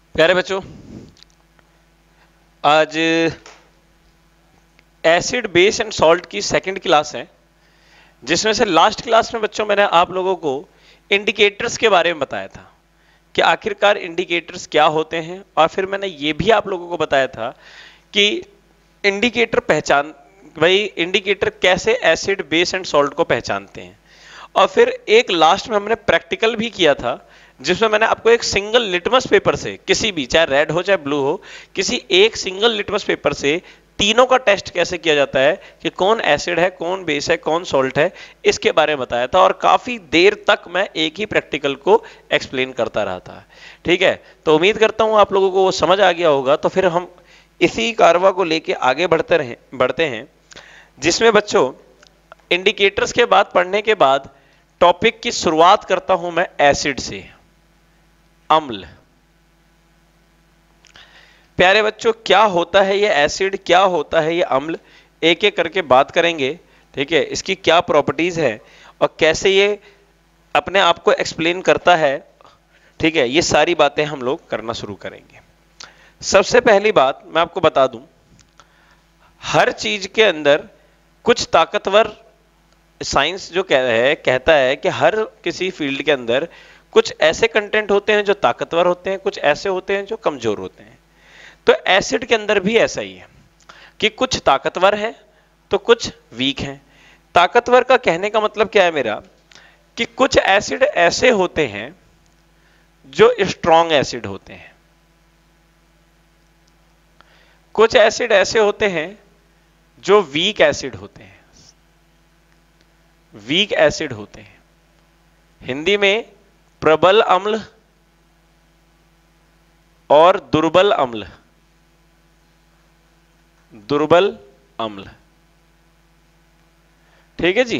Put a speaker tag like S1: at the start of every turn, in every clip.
S1: प्यारे बच्चों, आज एसिड बेस एंड सॉल्ट की सेकंड क्लास है, जिसमें से लास्ट क्लास में बच्चों मैंने आप लोगों को इंडिकेटर्स के बारे में बताया था कि आखिरकार इंडिकेटर्स क्या होते हैं, और फिर मैंने ये भी आप लोगों को बताया था कि इंडिकेटर पहचान भाई इंडिकेटर कैसे एसिड बेस एंड सॉल्ट को पहचानते हैं। और फिर एक लास्ट में हमने प्रैक्टिकल भी किया था, जिसमें मैंने आपको एक सिंगल लिटमस पेपर से, किसी भी, चाहे रेड हो चाहे ब्लू हो, किसी एक सिंगल लिटमस पेपर से तीनों का टेस्ट कैसे किया जाता है कि कौन एसिड है, कौन बेस है, कौन सॉल्ट है, इसके बारे में बताया था। और काफी देर तक मैं एक ही प्रैक्टिकल को एक्सप्लेन करता रहा था। ठीक है, तो उम्मीद करता हूं आप लोगों को वो समझ आ गया होगा। तो फिर हम इसी कारवा को लेके आगे बढ़ते हैं, जिसमें बच्चों इंडिकेटर्स के बाद पढ़ने के बाद टॉपिक की शुरुआत करता हूं मैं एसिड से, अम्ल। प्यारे बच्चों, क्या होता है ये एसिड, क्या होता है ये अम्ल, एक एक करके बात करेंगे। ठीक है, इसकी क्या प्रॉपर्टीज है और कैसे ये अपने आप को एक्सप्लेन करता है। ठीक है, ये सारी बातें हम लोग करना शुरू करेंगे। सबसे पहली बात मैं आपको बता दूं, हर चीज के अंदर कुछ ताकतवर, साइंस जो कहता है कि हर किसी फील्ड के अंदर कुछ ऐसे कंटेंट होते हैं जो ताकतवर होते हैं, कुछ ऐसे होते हैं जो कमजोर होते हैं। तो एसिड के अंदर भी ऐसा ही है कि कुछ ताकतवर है तो कुछ वीक है। ताकतवर का कहने का मतलब क्या है मेरा, कि कुछ एसिड ऐसे होते हैं जो स्ट्रॉन्ग एसिड होते हैं, कुछ एसिड ऐसे होते हैं जो वीक एसिड होते हैं। वीक एसिड होते हैं, हिंदी में प्रबल अम्ल और दुर्बल अम्ल। दुर्बल अम्ल, ठीक है जी,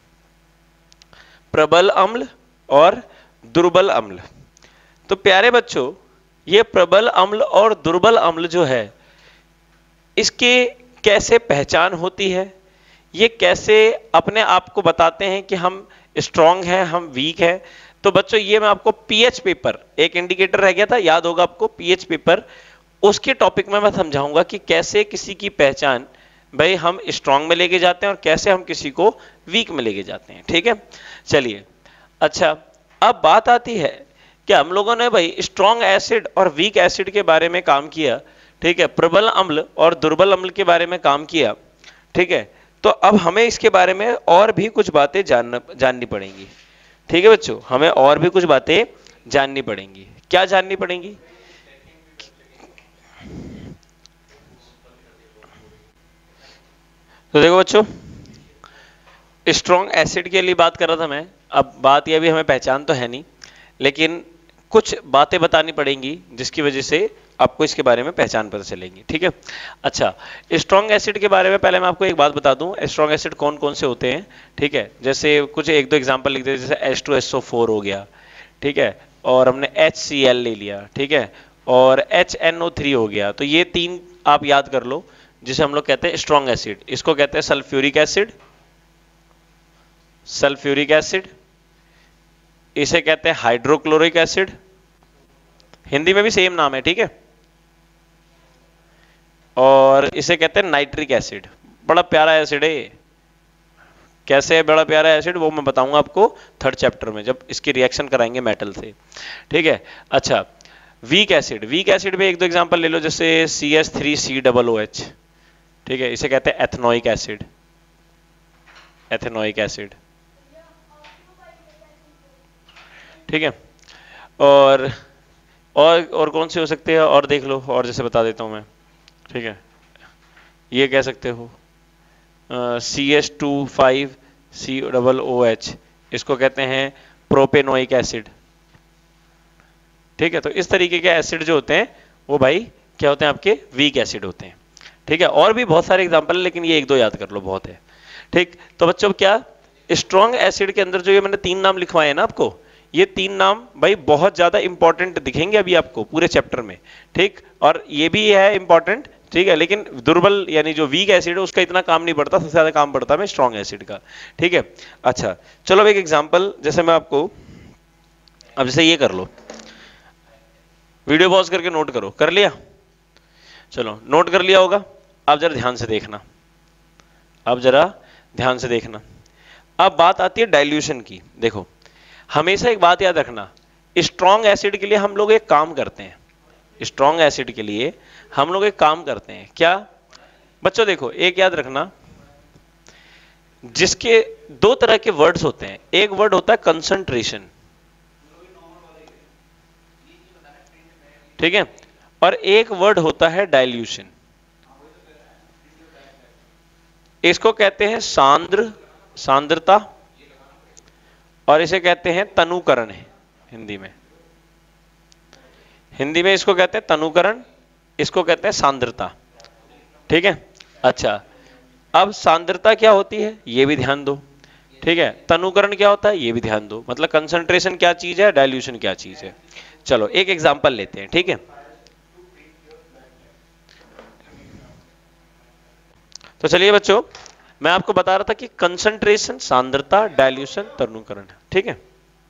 S1: प्रबल अम्ल और दुर्बल अम्ल। तो प्यारे बच्चों, ये प्रबल अम्ल और दुर्बल अम्ल जो है, इसके कैसे पहचान होती है, ये कैसे अपने आप को बताते हैं कि हम स्ट्रांग हैं, हम वीक हैं। तो बच्चों, ये मैं आपको पीएच पेपर, एक इंडिकेटर रह गया था, याद होगा आपको, पीएच पेपर, उसके टॉपिक में मैं समझाऊंगा कि कैसे किसी की पहचान भाई हम स्ट्रांग में लेके जाते हैं और कैसे हम किसी को वीक में लेके जाते हैं। ठीक है, चलिए। अच्छा, अब बात आती है कि हम लोगों ने भाई स्ट्रांग एसिड और वीक एसिड के बारे में काम किया। ठीक है, प्रबल अम्ल और दुर्बल अम्ल के बारे में काम किया। ठीक है, तो अब हमें इसके बारे में और भी कुछ बातें जाननी पड़ेंगी। ठीक है बच्चों, हमें और भी कुछ बातें जाननी पड़ेंगी। क्या जाननी पड़ेंगी? तो देखो बच्चों, स्ट्रॉन्ग एसिड के लिए बात कर रहा था मैं। अब बात यह भी, हमें पहचान तो है नहीं, लेकिन कुछ बातें बतानी पड़ेंगी जिसकी वजह से आपको इसके बारे में पहचान पता चलेंगी। ठीक है, अच्छा, स्ट्रॉन्ग एसिड के बारे में पहले मैं आपको एक बात बता दूं, स्ट्रॉन्ग एसिड कौन कौन से होते हैं। ठीक है, जैसे कुछ एक दो एग्जांपल लिख दे, जैसे H2SO4 हो गया, ठीक है, और हमने HCl ले लिया, ठीक है, और HNO3 हो गया। तो ये तीन आप याद कर लो, जिसे हम लोग कहते हैं स्ट्रॉन्ग एसिड। इसको कहते हैं सल्फ्यूरिक एसिड, सल्फ्यूरिक एसिड, इसे कहते हैं हाइड्रोक्लोरिक एसिड, हिंदी में भी सेम नाम है, ठीक है, और इसे कहते हैं नाइट्रिक एसिड। बड़ा प्यारा एसिड है ये। कैसे है बड़ा प्यारा एसिड, वो मैं बताऊंगा आपको थर्ड चैप्टर में, जब इसकी रिएक्शन कराएंगे मेटल से। ठीक है, अच्छा, वीक एसिड, वीक एसिड में एक दो एग्जांपल ले लो, जैसे CH3COOH। ठीक है, इसे कहते हैं एथनोइक एसिड, एथेनोइक एसिड। ठीक है, और कौन से हो सकते हैं, और देख लो, और जैसे बता देता हूं मैं। ठीक है, ये कह सकते हो CH2,5COOH, इसको कहते हैं प्रोपेनोइक एसिड। ठीक है, तो इस तरीके के एसिड जो होते हैं वो भाई क्या होते हैं, आपके वीक एसिड होते हैं। ठीक है, और भी बहुत सारे एग्जांपल है, लेकिन ये एक दो याद कर लो, बहुत है। ठीक, तो बच्चों, क्या स्ट्रॉन्ग एसिड के अंदर जो ये मैंने तीन नाम लिखवाए हैं ना आपको, ये तीन नाम भाई बहुत ज्यादा इंपॉर्टेंट दिखेंगे अभी आपको पूरे चैप्टर में। ठीक, और ये भी है इंपॉर्टेंट, ठीक है, लेकिन दुर्बल यानी जो वीक एसिड है उसका इतना काम नहीं पड़ता, सबसे ज्यादा काम पड़ता है स्ट्रॉन्ग एसिड का। ठीक है, अच्छा, चलो अब एक एग्जांपल, जैसे मैं आपको, अब जैसे ये कर लो, वीडियो पॉज करके नोट करो। कर लिया? चलो नोट कर लिया होगा। अब जरा ध्यान से देखना, अब जरा ध्यान से देखना। अब बात आती है डाइल्यूशन की। देखो हमेशा एक बात याद रखना, स्ट्रॉन्ग एसिड के लिए हम लोग एक काम करते हैं, स्ट्रॉन्ग एसिड के लिए हम लोग एक काम करते हैं। क्या बच्चों? देखो एक याद रखना, जिसके दो तरह के वर्ड्स होते हैं। एक वर्ड होता है कंसंट्रेशन, ठीक है, और एक वर्ड होता है डाइल्यूशन। इसको कहते हैं सांद्रता, और इसे कहते हैं तनुकरण है हिंदी में। हिंदी में इसको कहते हैं तनुकरण, इसको कहते हैं सांद्रता, ठीक है। अच्छा, अब सांद्रता क्या होती है ये भी ध्यान दो, ठीक है। तनुकरण क्या होता है ये भी ध्यान दो, मतलब कंसंट्रेशन क्या चीज है, डाइल्यूशन क्या चीज है। चलो एक एग्जांपल लेते हैं, ठीक है। तो चलिए बच्चों, मैं आपको बता रहा था कि कंसंट्रेशन, सांद्रता, डाइल्यूशन, तनुकरण है, ठीक है।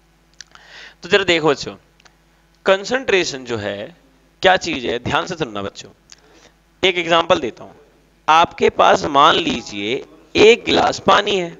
S1: तो जरा देखो बच्चों, कंसंट्रेशन जो है क्या चीज है, ध्यान से सुनना बच्चों। एक एग्जांपल देता हूं। आपके पास मान लीजिए 1 गिलास पानी है,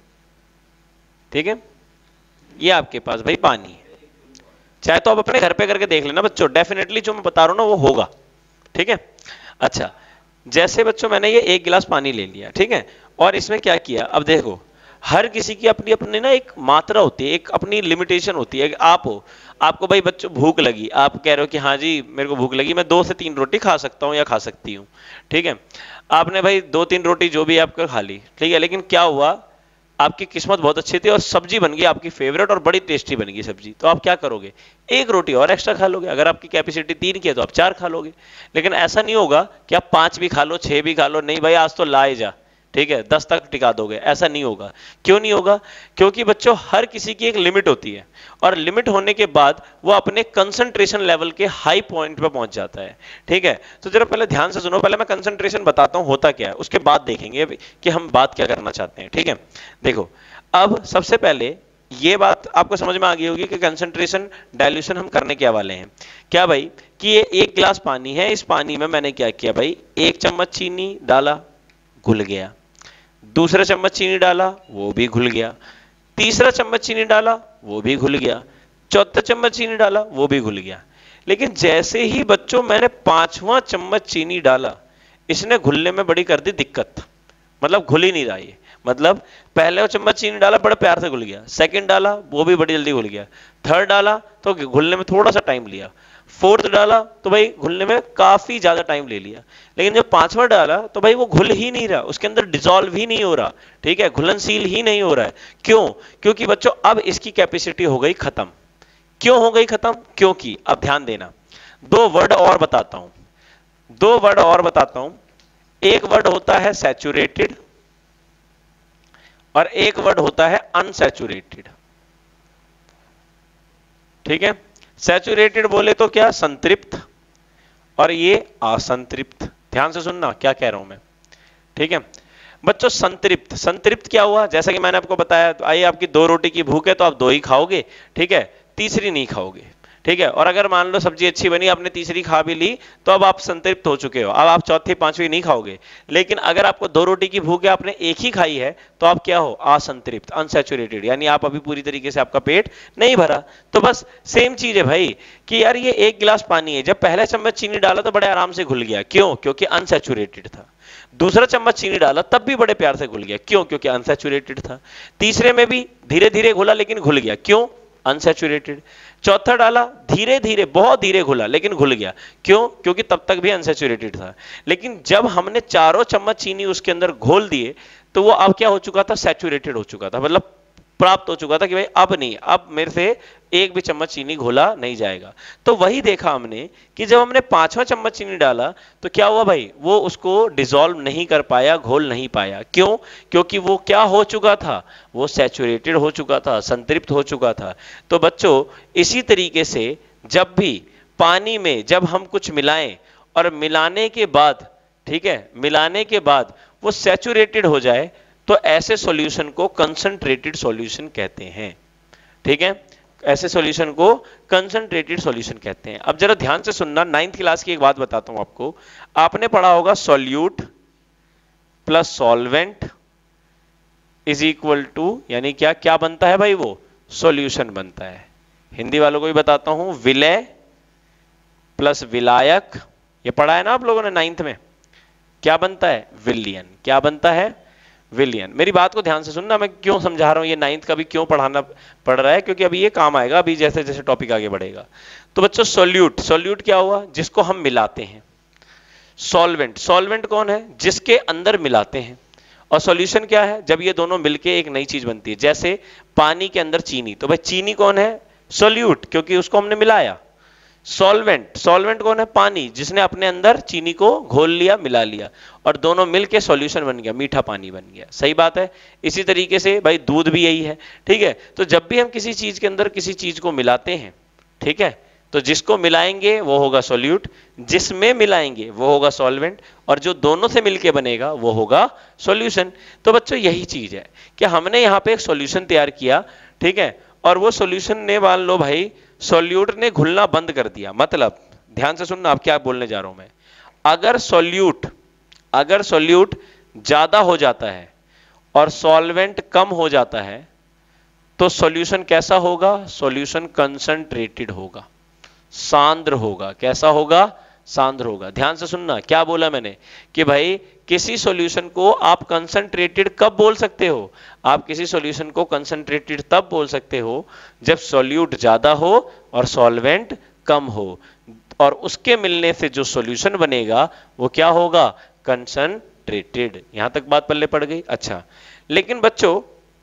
S1: ठीक है। ये आपके पास भाई पानी है। चाहे तो आप अपने घर पे करके देख लेना बच्चों, डेफिनेटली जो मैं बता रहा हूं ना वो होगा, ठीक है। अच्छा, जैसे बच्चों मैंने ये 1 गिलास पानी ले लिया, ठीक है, और इसमें क्या किया। अब देखो हर किसी की अपनी अपनी ना एक मात्रा होती है, एक अपनी लिमिटेशन होती है। आप हो, आपको भाई बच्चों भूख लगी, आप कह रहे हो कि हाँ जी मेरे को भूख लगी, मैं 2 से 3 रोटी खा सकता हूँ या खा सकती हूँ, ठीक है। आपने भाई 2-3 रोटी जो भी आपको खा ली, ठीक है, लेकिन क्या हुआ, आपकी किस्मत बहुत अच्छी थी और सब्जी बन गई आपकी फेवरेट और बड़ी टेस्टी बन गई सब्जी। तो आप क्या करोगे, 1 रोटी और एक्स्ट्रा खा लोगे। अगर आपकी कैपेसिटी 3 की है तो आप 4 खा लोगे। लेकिन ऐसा नहीं होगा कि आप 5 भी खा लो, 6 भी खा लो, नहीं भाई आज तो लाए जा, ठीक है, 10 तक टिका दोगे। ऐसा नहीं होगा। क्यों नहीं होगा? क्योंकि बच्चों हर किसी की एक लिमिट होती है, और लिमिट होने के बाद वो अपने कंसंट्रेशन लेवल के हाई पॉइंट पे पहुंच जाता है, ठीक है। तो जरा पहले ध्यान से सुनो, पहले मैं कंसंट्रेशन बताता हूं होता क्या है, उसके बाद देखेंगे कि हम बात क्या करना चाहते हैं, ठीक है। देखो अब सबसे पहले ये बात आपको समझ में आ गई होगी कि कंसंट्रेशन डाइल्यूशन हम करने क्या वाले हैं। क्या भाई कि ये 1 गिलास पानी है, इस पानी में मैंने क्या किया भाई, 1 चम्मच चीनी डाला, घुल गया। दूसरा चम्मच चीनी डाला, वो भी घुल गया। तीसरा चम्मच चीनी डाला, वो भी घुल गया। चौथा चम्मच चीनी डाला, वो भी घुल गया। लेकिन जैसे ही बच्चों मैंने 5वां चम्मच चीनी डाला, इसने घुलने में बड़ी कर दी दिक्कत, मतलब घुल ही नहीं रहा ये। मतलब पहले चम्मच चीनी डाला बड़े प्यार से घुल गया, सेकंड डाला वो भी बड़ी जल्दी घुल गया, थर्ड डाला तो घुलने में थोड़ा सा टाइम लिया, फोर्थ डाला तो भाई घुलने में काफी ज्यादा टाइम ले लिया। लेकिन जब 5वां डाला तो भाई वो घुल ही नहीं रहा, उसके अंदर डिसॉल्व ही नहीं हो रहा, ठीक है, घुलनशील ही नहीं हो रहा है। क्यों? क्योंकि बच्चों अब इसकी कैपेसिटी हो गई खत्म। क्यों हो गई खत्म? क्योंकि अब ध्यान देना, 2 वर्ड और बताता हूं, 2 वर्ड और बताता हूं। एक वर्ड होता है सैचुरेटेड और एक वर्ड होता है अनसैचुरेटेड, ठीक है। सैचुरेटेड बोले तो क्या, संतृप्त, और ये असंतृप्त। ध्यान से सुनना क्या कह रहा हूं मैं, ठीक है बच्चों। संतृप्त, संतृप्त क्या हुआ, जैसा कि मैंने आपको बताया, तो आइए आपकी 2 रोटी की भूख है तो आप 2 ही खाओगे, ठीक है, तीसरी नहीं खाओगे, ठीक है। और अगर मान लो सब्जी अच्छी बनी, आपने तीसरी खा भी ली, तो अब आप संतृप्त हो चुके हो, अब आप चौथी 5वीं नहीं खाओगे। लेकिन अगर आपको 2 रोटी की भूख है, आपने 1 ही खाई है, तो आप क्या हो, असंतृप्त, अनसैचुरेटेड, यानी आप अभी पूरी तरीके से आपका पेट नहीं भरा। तो बस सेम चीज है भाई कि यार ये 1 गिलास पानी है, जब पहला चम्मच चीनी डाला तो बड़े आराम से घुल गया। क्यों? क्योंकि अनसैचुरेटेड था। दूसरा चम्मच चीनी डाला तब भी बड़े प्यार से घुल गया। क्यों? क्योंकि अनसैचुरेटेड था। तीसरे में भी धीरे धीरे घुला लेकिन घुल गया। क्यों? अनसैचुरेटेड। चौथा डाला, धीरे धीरे, बहुत धीरे घुला लेकिन घुल गया। क्यों? क्योंकि तब तक भी अनसैचुरेटेड था। लेकिन जब हमने 4 चम्मच चीनी उसके अंदर घोल दिए तो वो अब क्या हो चुका था, सैचुरेटेड हो चुका था, मतलब प्राप्त हो चुका था कि भाई अब नहीं, अब मेरे से 1 भी चम्मच चीनी घोला नहीं जाएगा। तो वही देखा हमने कि जब हमने 5वां चम्मच चीनी डाला तो क्या हुआ भाई, वो उसको डिसॉल्व नहीं कर पाया, घोल नहीं पाया। क्यों? क्योंकि वो क्या हो चुका था, वो सैचुरेटेड हो चुका था, संतृप्त हो चुका था। तो बच्चों इसी तरीके से जब भी पानी में जब हम कुछ मिलाएं और मिलाने के बाद, ठीक है, मिलाने के बाद वो सैचुरेटेड हो जाए, तो ऐसे सॉल्यूशन को कंसंट्रेटेड सॉल्यूशन कहते हैं, ठीक है। ऐसे सॉल्यूशन को कंसंट्रेटेड सॉल्यूशन कहते हैं। अब जरा ध्यान से सुनना, 9th क्लास की एक बात बताता हूं आपको। आपने पढ़ा होगा solute plus solvent is equal to, यानी क्या क्या बनता है भाई, वो सॉल्यूशन बनता है। हिंदी वालों को भी बताता हूं, विलय प्लस विलायक, ये पढ़ा है ना आप लोगों ने 9th में, क्या बनता है, विलयन। क्या बनता है, विलयन। मेरी बात को ध्यान से सुनना, मैं क्यों समझा रहा हूं, ये 9th का भी क्यों पढ़ाना पड़ रहा है, क्योंकि अभी ये काम आएगा अभी जैसे जैसे टॉपिक आगे बढ़ेगा। तो बच्चों सॉल्यूट, सॉल्यूट क्या हुआ, जिसको हम मिलाते हैं। सॉल्वेंट, सॉल्वेंट कौन है, जिसके अंदर मिलाते हैं। और सॉल्यूशन क्या है, जब ये दोनों मिलके एक नई चीज बनती है, जैसे पानी के अंदर चीनी, तो भाई चीनी कौन है, सॉल्यूट, क्योंकि उसको हमने मिलाया। सॉल्वेंट, सॉल्वेंट कौन है, पानी, जिसने अपने अंदर चीनी को घोल लिया, मिला लिया, और दोनों मिलके सॉल्यूशन बन गया, मीठा पानी बन गया। सही बात है। इसी तरीके से भाई दूध भी यही है, ठीक है। तो जब भी हम किसी चीज के अंदर किसी चीज को मिलाते हैं, ठीक है, तो जिसको मिलाएंगे वो होगा सॉल्यूट, जिसमें मिलाएंगे वो होगा सॉल्वेंट, और जो दोनों से मिलके बनेगा वो होगा सॉल्यूशन। तो बच्चों यही चीज है कि हमने यहाँ पे एक सॉल्यूशन तैयार किया, ठीक है, और वो सॉल्यूशन ने, मान लो भाई सॉल्यूट ने घुलना बंद कर दिया। मतलब ध्यान से सुनना, आप क्या बोलने जा रहा हूं मैं। अगर सॉल्यूट ज्यादा हो जाता है और सॉल्वेंट कम हो जाता है, तो सॉल्यूशन कैसा होगा, सॉल्यूशन कंसंट्रेटेड होगा, सांद्र होगा। कैसा होगा, सांद्र होगा। ध्यान से सुनना, क्या बोला मैंने कि भाई किसी सॉल्यूशन को आप कंसंट्रेटेड कब बोल सकते हो, आप किसी सॉल्यूशन को कंसंट्रेटेड तब बोल सकते हो जब सॉल्यूट ज्यादा हो और सॉल्वेंट कम हो, और उसके मिलने से जो सॉल्यूशन बनेगा वो क्या होगा, कंसंट्रेटेड। यहां तक बात पल्ले पड़ गई। अच्छा, लेकिन बच्चों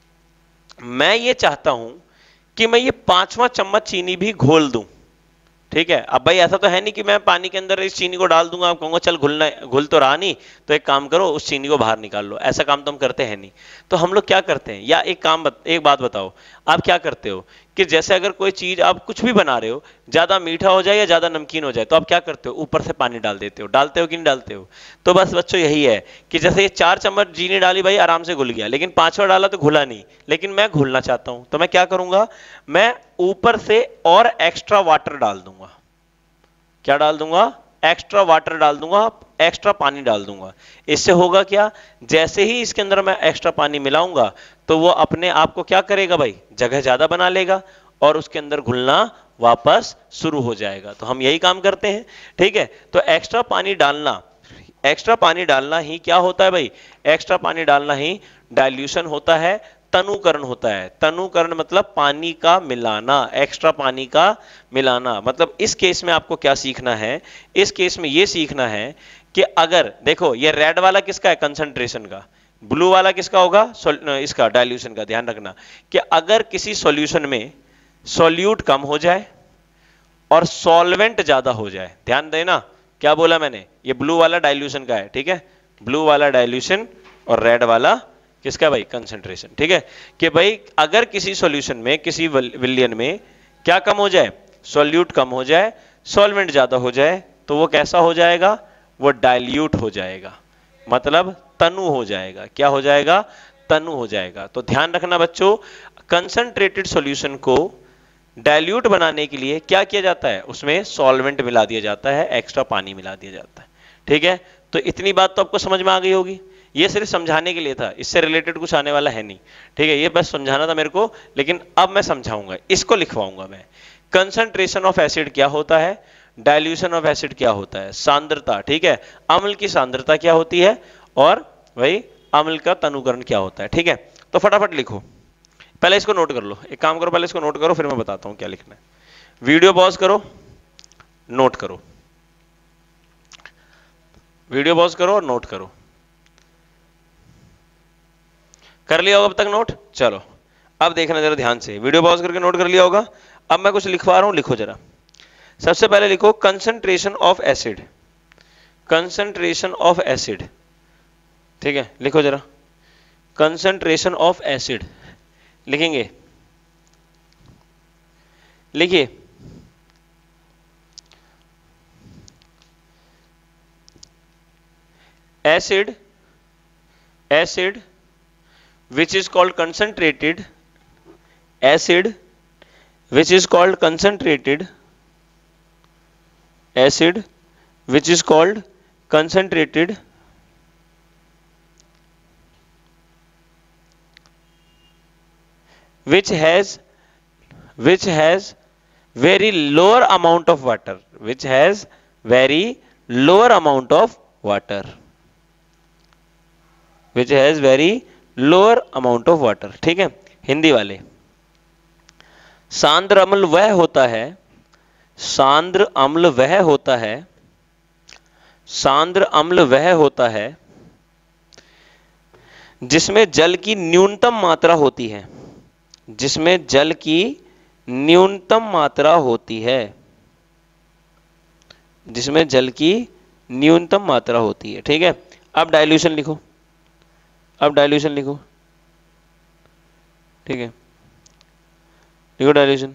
S1: मैं ये चाहता हूं कि मैं ये 5वां चम्मच चीनी भी घोल दूं, ठीक है। अब भाई ऐसा तो है नहीं कि मैं पानी के अंदर इस चीनी को डाल दूंगा, आप कहूंगा चल घुलना, घुल तो रहा नहीं, तो एक काम करो उस चीनी को बाहर निकाल लो। ऐसा काम तो हम करते हैं नहीं। तो हम लोग क्या करते हैं, या एक बात बताओ, आप क्या करते हो कि जैसे अगर कोई चीज आप कुछ भी बना रहे हो, ज्यादा मीठा हो जाए या ज्यादा नमकीन हो जाए, तो आप क्या करते हो, ऊपर से पानी डाल देते हो। डालते हो कि नहीं डालते हो। तो बस बच्चों यही है कि जैसे ये 4 चम्मच चीनी डाली भाई, आराम से घुल गया, लेकिन 5वां डाला तो घुला नहीं, लेकिन मैं घुलना चाहता हूं, तो मैं क्या करूंगा, मैं ऊपर से और एक्स्ट्रा वाटर डाल दूंगा। क्या डाल दूंगा, एक्स्ट्रा वाटर डाल दूंगा, एक्स्ट्रा पानी डाल दूंगा। इससे होगा क्या, जैसे ही इसके अंदर मैं एक्स्ट्रा पानी मिलाऊंगा, तो वो अपने आप को क्या करेगा भाई, जगह ज्यादा बना लेगा और उसके अंदर घुलना वापस शुरू हो जाएगा। तो हम यही काम करते हैं, ठीक है। तो एक्स्ट्रा पानी डालना ही क्या होता है भाई, एक्स्ट्रा पानी डालना ही डाइल्यूशन होता है, तनुकरण होता है। तनुकरण मतलब पानी का मिलाना, एक्स्ट्रा पानी का मिलाना। मतलब इस केस में आपको क्या सीखना है, इस केस में यह सीखना है कि अगर देखो ये रेड वाला किसका है, कंसंट्रेशन का, ब्लू वाला किसका होगा, इसका डाइल्यूशन का। ध्यान रखना कि अगर किसी सॉल्यूशन में सॉल्यूट कम हो जाए और सॉल्वेंट ज्यादा हो जाए, ध्यान देना क्या बोला मैंने, ये ब्लू वाला डाइल्यूशन का है, ठीक है, ब्लू वाला डाइल्यूशन और रेड वाला किसका भाई, कंसंट्रेशन, ठीक है। कि भाई अगर किसी सॉल्यूशन में, किसी विलयन में क्या कम हो जाए, सॉल्यूट कम हो जाए, सॉल्वेंट ज्यादा हो जाए, तो वो कैसा हो जाएगा, वो डाइल्यूट हो जाएगा, मतलब तनु हो जाएगा। क्या हो जाएगा, तनु हो जाएगा। तो ध्यान रखना बच्चों, कंसंट्रेटेड सॉल्यूशन को डाइल्यूट बनाने के लिए क्या किया जाता है, उसमें सॉल्वेंट मिला दिया जाता है, एक्स्ट्रा पानी मिला दिया जाता है, ठीक है। तो इतनी बात तो आपको समझ में आ गई होगी। ये सिर्फ समझाने के लिए था, इससे रिलेटेड कुछ आने वाला है नहीं, ठीक है। ये बस समझाना था मेरे को, लेकिन अब मैं समझाऊंगा, इसको लिखवाऊंगा मैं। कंसंट्रेशन ऑफ एसिड क्या होता है, डाइल्यूशन ऑफ एसिड क्या होता है, सांद्रता, ठीक है, अम्ल की सांद्रता क्या होती है, और भाई अम्ल का तनुकरण क्या होता है, ठीक है। तो फटाफट लिखो, पहले इसको नोट कर लो। एक काम करो, पहले इसको नोट करो, फिर मैं बताता हूं क्या लिखना है। वीडियो पॉज करो, नोट करो, वीडियो पॉज करो और नोट करो। कर लिया होगा अब तक नोट, चलो अब देखना जरा ध्यान से, वीडियो पॉज करके नोट कर लिया होगा। अब मैं कुछ लिखवा रहा हूं, लिखो जरा। सबसे पहले लिखो concentration of acid, concentration of acid, ठीक है, लिखो जरा कंसंट्रेशन ऑफ एसिड। लिखेंगे, लिखिए acid, acid which is called concentrated, acid which is called concentrated acid, which is called concentrated which has very lower amount of water, which has very lower amount of water, which has very lower amount of water। ठीक है, हिंदी वाले, सांद्र अम्ल वह होता है, सांद्र अम्ल वह होता है, सांद्र अम्ल वह होता है जिसमें जल की न्यूनतम मात्रा होती है, जिसमें जल की न्यूनतम मात्रा होती है, जिसमें जल की न्यूनतम मात्रा होती है। ठीक है, अब डाइल्यूशन लिखो, अब डाइल्यूशन लिखो। ठीक है, लिखो डाइल्यूशन।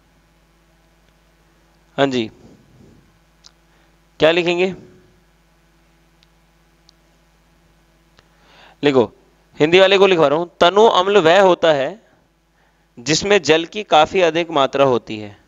S1: हाँ जी, क्या लिखेंगे? लिखो, हिंदी वाले को लिखवा रहा हूं। तनु अम्ल वह होता है जिसमें जल की काफी अधिक मात्रा होती है।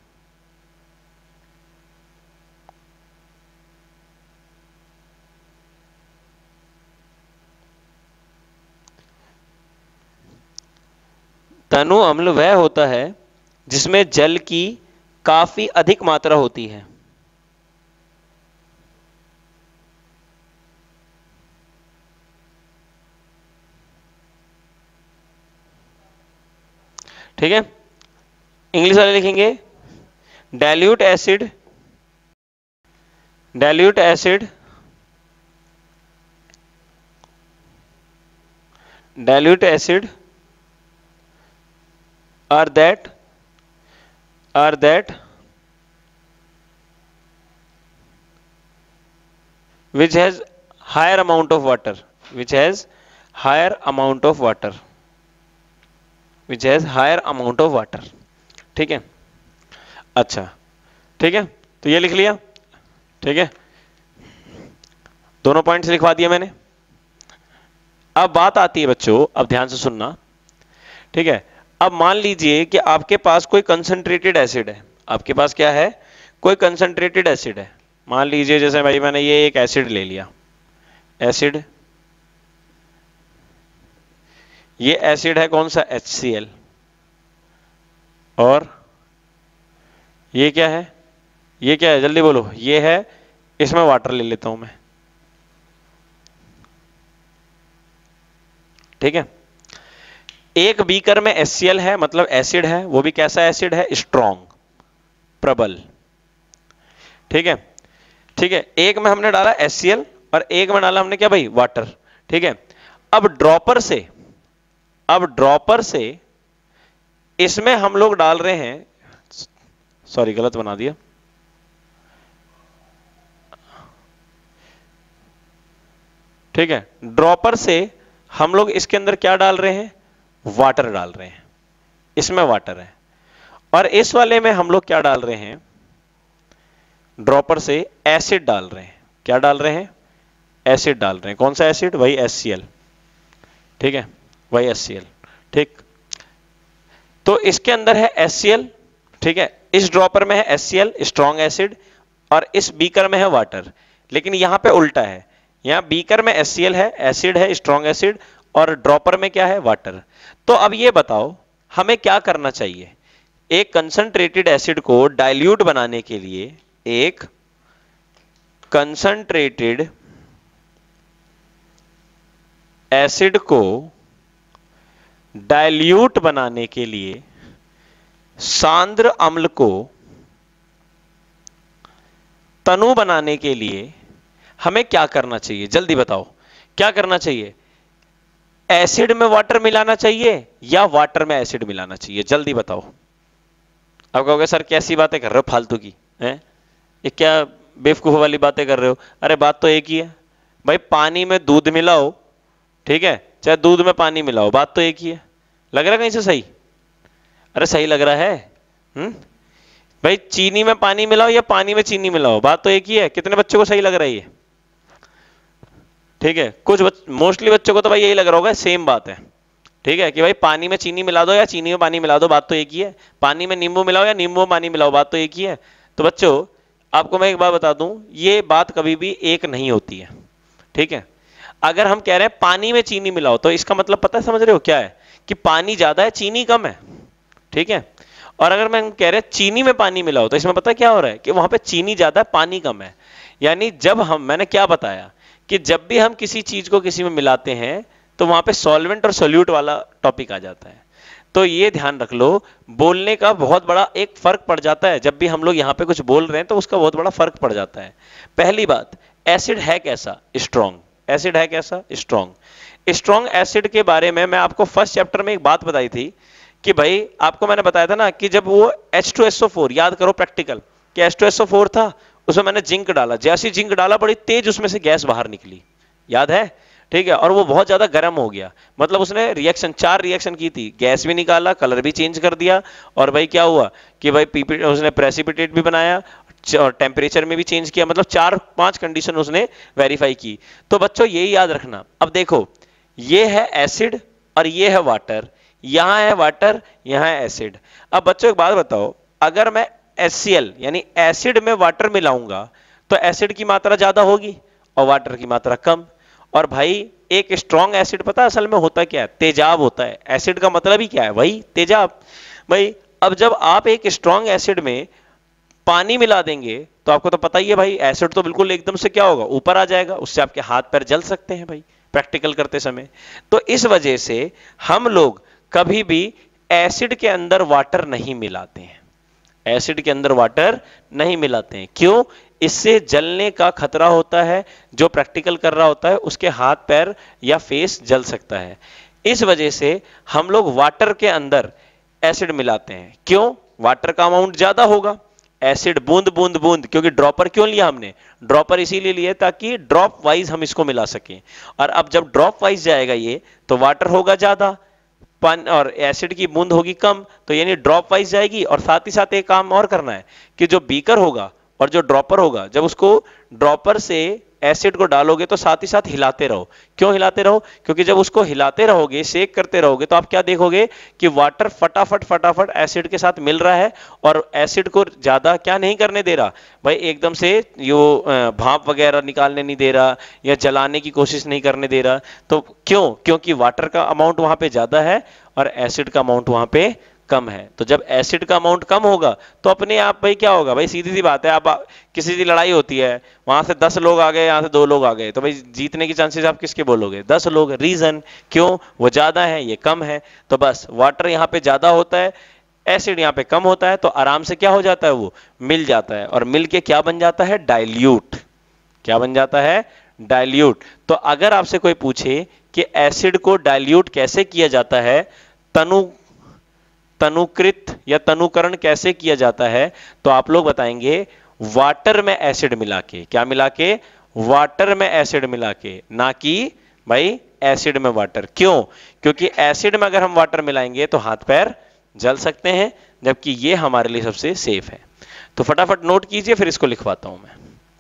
S1: तनु अम्ल वह होता है जिसमें जल की काफी अधिक मात्रा होती है। ठीक है, इंग्लिश वाले लिखेंगे dilute acid, dilute acid, dilute acid are that which has higher amount of water, which has higher amount of water, which has higher amount of water। ठीक है, अच्छा, ठीक है, तो ये लिख लिया। ठीक है, दोनों पॉइंट्स लिखवा दिया मैंने। अब बात आती है बच्चों, अब ध्यान से सुनना। ठीक है, अब मान लीजिए कि आपके पास कोई कंसंट्रेटेड एसिड है, आपके पास क्या है? कोई कंसंट्रेटेड एसिड है। मान लीजिए जैसे भाई मैंने ये एक एसिड ले लिया, एसिड, ये एसिड है कौन सा? HCl। और ये क्या है? ये क्या है? जल्दी बोलो। ये है, इसमें वाटर ले लेता हूं मैं। ठीक है, एक बीकर में HCl है, मतलब एसिड है, वो भी कैसा एसिड है? स्ट्रॉन्ग, प्रबल। ठीक है, ठीक है, एक में हमने डाला HCl और एक में डाला हमने क्या भाई? वाटर। ठीक है, अब ड्रॉपर से इसमें हम लोग डाल रहे हैं, सॉरी गलत बना दिया, ठीक है, ड्रॉपर से हम लोग इसके अंदर क्या डाल रहे हैं? वाटर डाल रहे हैं, इसमें वाटर है। और इस वाले में हम लोग क्या डाल रहे हैं? ड्रॉपर से एसिड डाल रहे हैं। क्या डाल रहे हैं? एसिड डाल रहे हैं। कौन सा एसिड? वही HCl। ठीक है, वही HCl। ठीक, तो इसके अंदर है HCl। ठीक है, इस ड्रॉपर में है HCl स्ट्रॉन्ग एसिड और इस बीकर में है वाटर। लेकिन यहां पे उल्टा है, यहां बीकर में HCl है, एसिड है, स्ट्रॉन्ग एसिड, और ड्रॉपर में क्या है? वाटर। तो अब ये बताओ हमें क्या करना चाहिए? एक कंसंट्रेटेड एसिड को डाइल्यूट बनाने के लिए, एक कंसंट्रेटेड एसिड को डाइल्यूट बनाने के लिए सांद्र अम्ल को तनु बनाने के लिए हमें क्या करना चाहिए? जल्दी बताओ, क्या करना चाहिए? एसिड में वाटर मिलाना चाहिए या वाटर में एसिड मिलाना चाहिए? जल्दी बताओ। अब कहोगे सर कैसी बातें कर रहे हो फालतू की, हैं? ये क्या बेवकूफ वाली बातें कर रहे हो? अरे बात तो एक ही है भाई, पानी में दूध मिलाओ, ठीक है, चाहे दूध में पानी मिलाओ, बात तो एक ही है। लग रहा है कहीं से सही? अरे सही लग रहा है। भाई चीनी में पानी मिलाओ या पानी में चीनी मिलाओ, बात तो एक ही है। कितने बच्चों को सही लग रहा है ये? ठीक है, कुछ मोस्टली बच्चों को तो भाई यही लग रहा होगा सेम बात है। ठीक है, कि भाई पानी में चीनी मिला दो या चीनी में पानी मिला दो, बात तो एक ही है। पानी में नींबू मिलाओ या नींबू में पानी मिलाओ, बात तो एक ही है। तो बच्चों आपको मैं एक बात बता दूं, ये बात कभी भी एक नहीं होती है। ठीक है, अगर हम कह रहे हैं पानी में चीनी मिलाओ तो इसका मतलब पता है, समझ रहे हो क्या है, कि पानी ज्यादा है चीनी कम है। ठीक है, और अगर मैं कह रहे हैं चीनी में पानी मिलाओ तो इसमें पता क्या हो रहा है, कि वहां पे चीनी ज्यादा है पानी कम है। यानी जब हम, मैंने क्या बताया, कि जब भी हम किसी चीज को किसी में मिलाते हैं तो वहां पे सॉल्वेंट और सोल्यूट वाला टॉपिक आ जाता है। तो ये ध्यान रख लो, बोलने का बहुत बड़ा एक फर्क पड़ जाता है। जब भी हम लोग यहां पे कुछ बोल रहे हैं तो उसका बहुत बड़ा फर्क पड़ जाता है। पहली बात, एसिड है कैसा, स्ट्रॉन्ग। एसिड है कैसा, स्ट्रॉन्ग। स्ट्रॉन्ग एसिड के बारे में मैं आपको फर्स्ट चैप्टर में एक बात बताई थी, कि भाई आपको मैंने बताया था ना, कि जब वो H2SO4, याद करो प्रैक्टिकल, कि H2SO4 था, उसमें मैंने जिंक डाला, जैसी जिंक डाला बड़ी तेज उसमें से गैस बाहर निकली, याद है। ठीक है, और वो बहुत ज्यादा गर्म हो गया, मतलब उसने रिएक्शन, 4 रिएक्शन की थी, गैस भी निकाला, कलर भी चेंज कर दिया, और भाई क्या हुआ कि भाई उसने प्रेसिपिटेट भी बनाया और टेम्परेचर में भी चेंज किया, मतलब 4-5 कंडीशन उसने वेरीफाई की। तो बच्चों यही याद रखना। अब देखो, ये है एसिड और ये है वाटर, यहां है वाटर, यहां है एसिड। अब बच्चों एक बात बताओ, अगर मैं HCl यानी एसिड में वाटर मिलाऊंगा तो एसिड की मात्रा ज्यादा होगी और वाटर की मात्रा कम। और भाई एक स्ट्रॉन्ग एसिड पता है असल में होता क्या है, तेजाब होता है। एसिड का मतलब ही क्या है, वही तेजाब। भाई अब जब आप एक स्ट्रॉन्ग एसिड में पानी मिला देंगे तो आपको तो पता ही है भाई, एसिड तो बिल्कुल एकदम से क्या होगा, ऊपर आ जाएगा, उससे आपके हाथ पैर जल सकते हैं भाई प्रैक्टिकल करते समय। तो इस वजह से हम लोग कभी भी एसिड के अंदर वाटर नहीं मिलाते हैं। एसिड के अंदर वाटर नहीं मिलाते हैं, क्यों? इससे जलने का खतरा होता है, जो प्रैक्टिकल कर रहा होता है उसके हाथ पैर या फेस जल सकता है। इस वजह से हम लोग वाटर के अंदर एसिड मिलाते हैं। क्यों? वाटर का अमाउंट ज्यादा होगा, एसिड बूंद बूंद बूंद, क्योंकि ड्रॉपर क्यों लिया हमने, ड्रॉपर इसीलिए लिया ताकि ड्रॉप वाइज हम इसको मिला सकें। और अब जब ड्रॉप वाइज जाएगा ये, तो वाटर होगा ज्यादा, पानी और एसिड की बूंद होगी कम, तो यानी ड्रॉप वाइज जाएगी। और साथ ही साथ एक काम और करना है, कि जो बीकर होगा और जो ड्रॉपर होगा, जब उसको ड्रॉपर से एसिड को डालोगे तो साथ ही साथ हिलाते रहो। क्यों हिलाते रहो? क्योंकि जब उसको हिलाते रहोगे, शेक करते रहोगे, तो आप क्या देखोगे कि वाटर फटाफट फटाफट एसिड के साथ मिल रहा है और एसिड को ज्यादा क्या नहीं करने दे रहा भाई, एकदम से यो भाप वगैरह निकालने नहीं दे रहा या जलाने की कोशिश नहीं करने दे रहा। तो क्यों? क्योंकि वाटर का अमाउंट वहां पे ज्यादा है और एसिड का अमाउंट वहां पे कम है। तो जब एसिड का अमाउंट कम होगा तो अपने आप भाई क्या होगा, भाई सीधी सी बात है, आप किसी की लड़ाई होती है, वहां से 10 लोग आ गए, यहां से 2 लोग आ गए, तो भाई जीतने की चांसेस आप किसके बोलोगे, 10 लोग। रीजन क्यों? वो ज्यादा है, ये कम है। तो बस वाटर यहाँ पे ज्यादा होता है, एसिड यहाँ पे कम होता है, तो आराम से क्या हो जाता है, वो मिल जाता है। और मिल के क्या बन जाता है, डाइल्यूट। क्या बन जाता है, डाइल्यूट। तो अगर आपसे कोई पूछे कि एसिड को डाइल्यूट कैसे किया जाता है, तनु तनुकृत या तनुकरण कैसे किया जाता है, तो आप लोग बताएंगे वाटर में एसिड मिला के। क्या मिला के? वाटर में एसिड मिला के, ना कि भाई एसिड में वाटर। क्यों? क्योंकि एसिड में अगर हम वाटर मिलाएंगे तो हाथ पैर जल सकते हैं, जबकि ये हमारे लिए सबसे सेफ है। तो फटाफट नोट कीजिए, फिर इसको लिखवाता हूं मैं।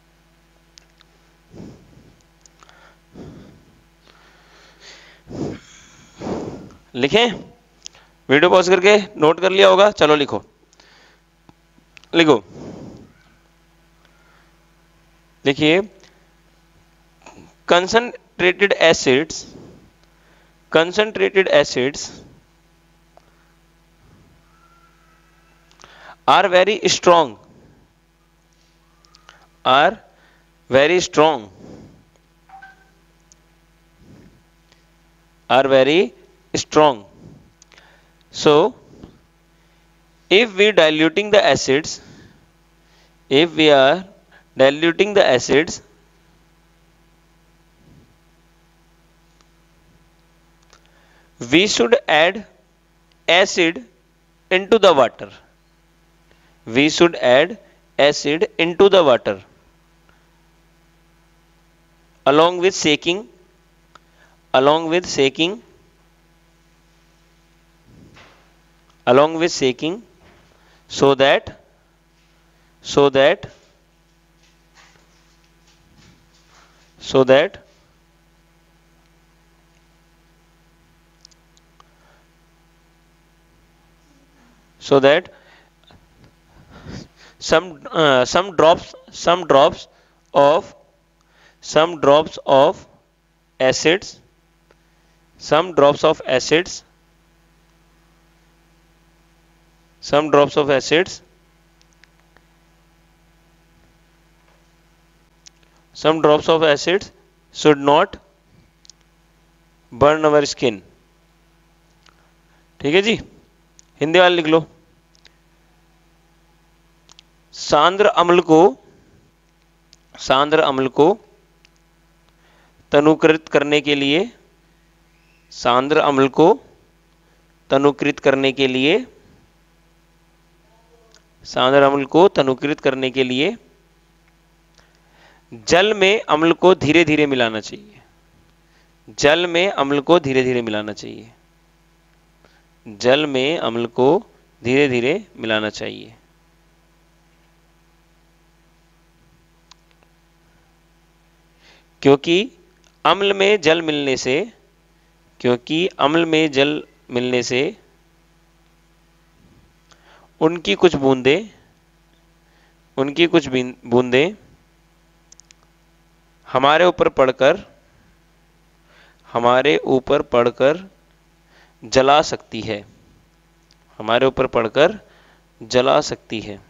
S1: लिखें? वीडियो पॉज करके नोट कर लिया होगा, चलो लिखो, लिखो, देखिए, concentrated acids are very strong, are very strong, are very strong. So if we diluting the acids, if we are diluting the acids, we should add acid into the water. We should add acid into the water along with shaking, along with shaking, along with shaking, so that so that some drops of acids some drops of acids should not burn our skin। ठीक है जी, हिंदी वाले लिख लो। सांद्र अम्ल तनुकृत करने के लिए जल में अम्ल को धीरे धीरे मिलाना चाहिए। जल में अम्ल को धीरे धीरे मिलाना चाहिए। क्योंकि अम्ल में जल मिलने से उनकी कुछ बूंदें हमारे ऊपर पड़कर जला सकती है।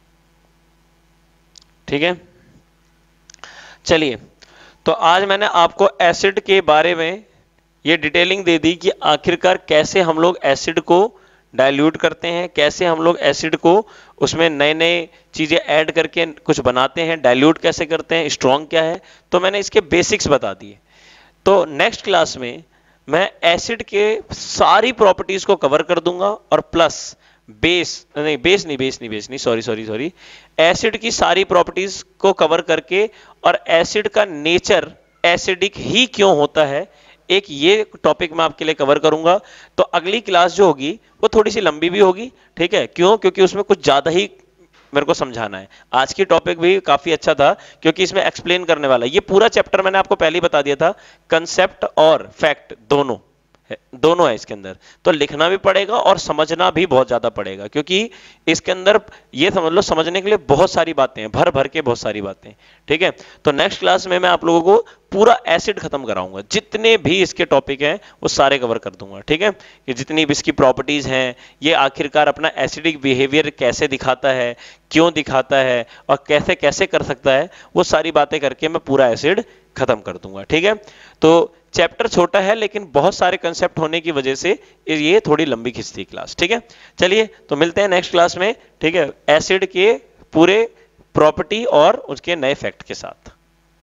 S1: ठीक है, चलिए, तो आज मैंने आपको एसिड के बारे में ये डिटेलिंग दे दी कि आखिरकार कैसे हम लोग एसिड को डाइल्यूट करते हैं, कैसे हम लोग एसिड को उसमें नए नए चीजें ऐड करके कुछ बनाते हैं, डाइल्यूट कैसे करते हैं, स्ट्रॉन्ग क्या है, तो मैंने इसके बेसिक्स बता दिए। तो नेक्स्ट क्लास में मैं एसिड के सारी प्रॉपर्टीज को कवर कर दूंगा और प्लस सॉरी एसिड की सारी प्रॉपर्टीज को कवर करके और एसिड का नेचर एसिडिक ही क्यों होता है, एक ये टॉपिक मैं आपके लिए कवर करूंगा। तो अगली क्लास जो होगी वो थोड़ी सी लंबी भी होगी। ठीक है, क्यों? क्योंकि उसमें कुछ ज्यादा ही मेरे को समझाना है। आज की टॉपिक भी काफी अच्छा था क्योंकि इसमें एक्सप्लेन करने वाला है। ये पूरा चैप्टर मैंने आपको पहले ही बता दिया था, कंसेप्ट और फैक्ट दोनों है इसके अंदर, तो लिखना भी पड़ेगा और समझना भी बहुत ज्यादा पड़ेगा क्योंकि इसके अंदर ये समझ लो समझने के लिए बहुत सारी बातें हैं, भर के बहुत सारी बातें। ठीक है, तो नेक्स्ट क्लास में मैं आप लोगों को पूरा एसिड खत्म कराऊंगा, जितने भी इसके टॉपिक हैं वो सारे कवर कर दूंगा। ठीक है, कि जितनी भी इसकी प्रॉपर्टीज हैं, ये आखिरकार अपना एसिडिक बिहेवियर कैसे दिखाता है, क्यों दिखाता है और कैसे कैसे कर सकता है, वो सारी बातें करके मैं पूरा एसिड खत्म कर दूंगा। ठीक है, तो चैप्टर छोटा है लेकिन बहुत सारे कंसेप्ट होने की वजह से ये थोड़ी लंबी खिंचती क्लास। ठीक है, चलिए तो मिलते हैं नेक्स्ट क्लास में। ठीक है, एसिड के पूरे प्रॉपर्टी और उसके नए फैक्ट के साथ।